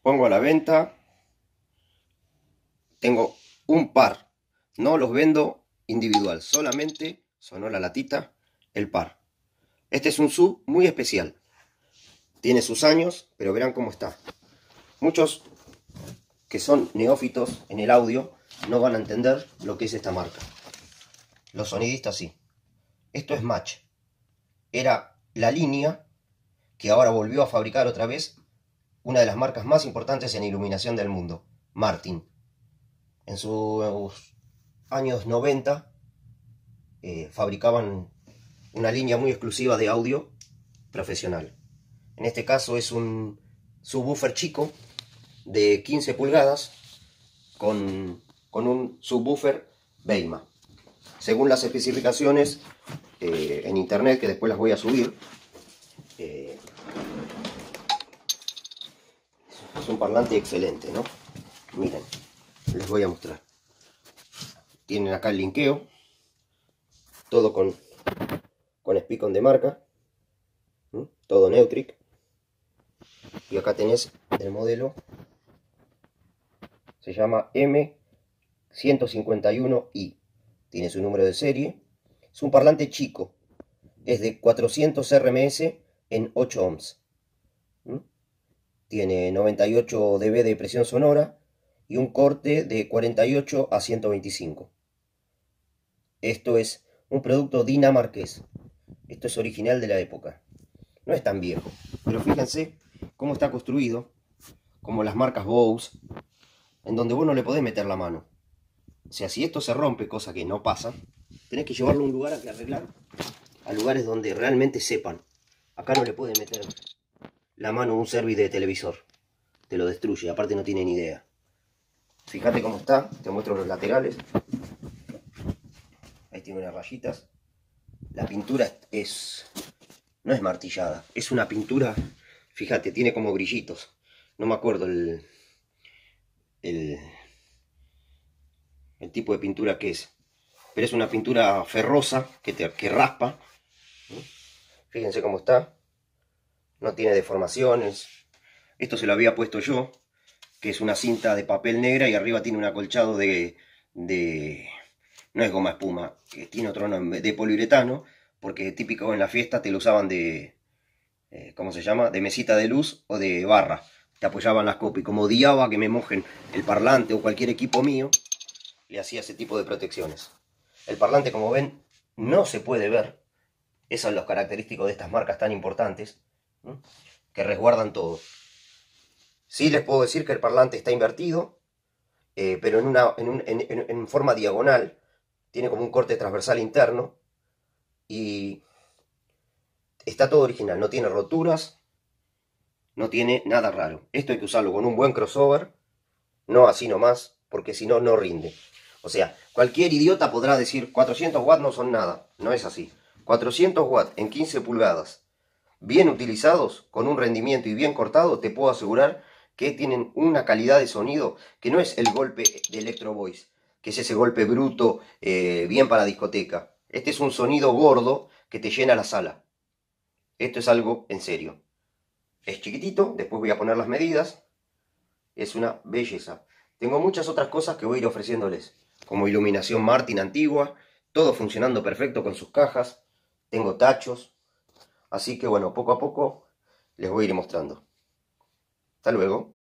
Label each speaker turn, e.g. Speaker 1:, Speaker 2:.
Speaker 1: pongo a la venta. Tengo un par. No los vendo individual. Solamente, sonó la latita, el par. Este es un sub muy especial. Tiene sus años, pero verán cómo está. Muchos que son neófitos en el audio no van a entender lo que es esta marca. Los sonidistas sí. Esto es Match. Era la línea que ahora volvió a fabricar otra vez una de las marcas más importantes en iluminación del mundo, Martin. En sus años 90 fabricaban una línea muy exclusiva de audio profesional. En este caso es un subwoofer chico de 15 pulgadas con un subwoofer Beyma. Según las especificaciones en internet, que después las voy a subir, es un parlante excelente, ¿no? Miren, les voy a mostrar. Tienen acá el linkeo, todo con Speakon de marca, todo Neutrik. Y acá tenés el modelo, se llama M151i, tiene su número de serie. Es un parlante chico, es de 400 RMS en 8 ohms. Tiene 98 dB de presión sonora y un corte de 48 a 125. Esto es un producto dinamarqués. Esto es original de la época. No es tan viejo, pero fíjense cómo está construido, como las marcas Bose, en donde vos no le podés meter la mano. O sea, si esto se rompe, cosa que no pasa, tenés que llevarlo a un lugar a que arreglar, a lugares donde realmente sepan. Acá no le puede meter la mano a un service de televisor, te lo destruye, aparte no tiene ni idea. Fíjate cómo está, te muestro los laterales. Ahí tiene unas rayitas. La pintura no es martillada, es una pintura, fíjate, tiene como brillitos. No me acuerdo el tipo de pintura que es, pero es una pintura ferrosa que raspa. Fíjense cómo está, no tiene deformaciones. Esto se lo había puesto yo, que es una cinta de papel negra y arriba tiene un acolchado de no es goma espuma, que tiene otro nombre, de poliuretano, porque típico en la fiesta te lo usaban de, ¿cómo se llama? De mesita de luz o de barra. Te apoyaban las copas y como odiaba que me mojen el parlante o cualquier equipo mío, le hacía ese tipo de protecciones. El parlante, como ven, no se puede ver. Esos son los característicos de estas marcas tan importantes, ¿no?, que resguardan todo. Sí les puedo decir que el parlante está invertido, pero en forma diagonal. Tiene como un corte transversal interno y está todo original. No tiene roturas, no tiene nada raro. Esto hay que usarlo con un buen crossover, no así nomás, porque si no, no rinde. O sea, cualquier idiota podrá decir 400 watts no son nada. No es así. 400 watts en 15 pulgadas, bien utilizados, con un rendimiento y bien cortado, te puedo asegurar que tienen una calidad de sonido que no es el golpe de Electro Voice, que es ese golpe bruto, bien para discoteca. Este es un sonido gordo que te llena la sala. Esto es algo en serio. Es chiquitito, después voy a poner las medidas. Es una belleza. Tengo muchas otras cosas que voy a ir ofreciéndoles, como iluminación Martin antigua, todo funcionando perfecto con sus cajas. Tengo tachos. Así que bueno, poco a poco les voy a ir mostrando. Hasta luego.